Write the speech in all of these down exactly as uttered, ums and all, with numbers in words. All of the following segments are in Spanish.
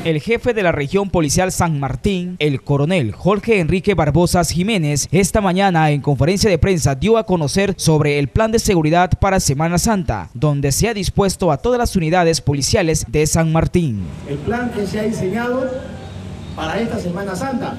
El jefe de la región policial San Martín, el coronel Jorge Enrique Barbosa Jiménez, esta mañana en conferencia de prensa dio a conocer sobre el plan de seguridad para Semana Santa, donde se ha dispuesto a todas las unidades policiales de San Martín. El plan que se ha diseñado para esta Semana Santa.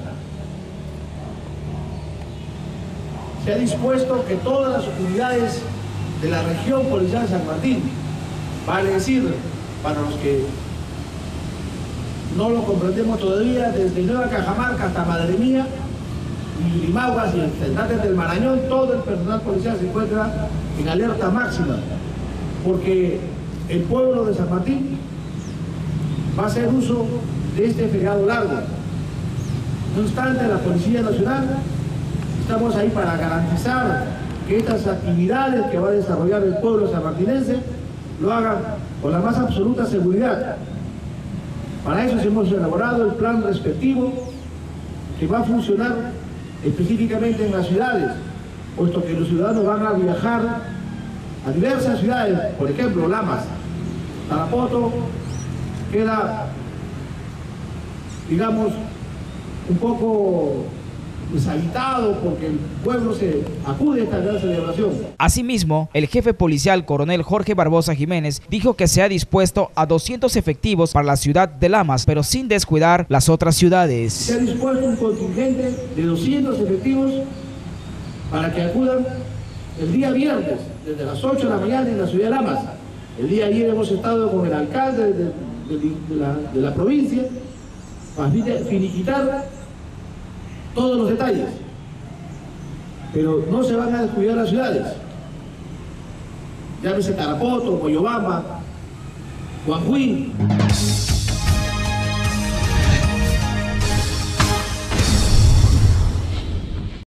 Se ha dispuesto que todas las unidades de la región policial de San Martín, vale decir, para los que no lo comprendemos todavía, desde Nueva Cajamarca hasta Madre Mía, y Limahuas y Estantes del Marañón, todo el personal policial se encuentra en alerta máxima, porque el pueblo de San Martín va a hacer uso de este feriado largo. No obstante, la Policía Nacional estamos ahí para garantizar que estas actividades que va a desarrollar el pueblo sanmartinense lo hagan con la más absoluta seguridad. Para eso hemos elaborado el plan respectivo que va a funcionar específicamente en las ciudades, puesto que los ciudadanos van a viajar a diversas ciudades, por ejemplo, Lamas, Tarapoto, queda, digamos, un poco deshabitado porque el pueblo se acude a esta gran celebración. Asimismo, el jefe policial coronel Jorge Barbosa Jiménez dijo que se ha dispuesto a doscientos efectivos para la ciudad de Lamas, pero sin descuidar las otras ciudades. Se ha dispuesto un contingente de doscientos efectivos para que acudan el día viernes, desde las ocho de la mañana en la ciudad de Lamas. El día ayer hemos estado con el alcalde de, de, de, la, de la provincia para finiquitar todos los detalles, pero no se van a descuidar las ciudades. Llámese Tarapoto, Moyobamba, Juanjuín.